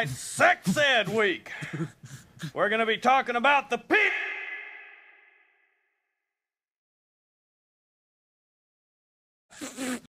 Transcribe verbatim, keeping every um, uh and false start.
right, Sex Ed Week. We're going to be talking about the pe-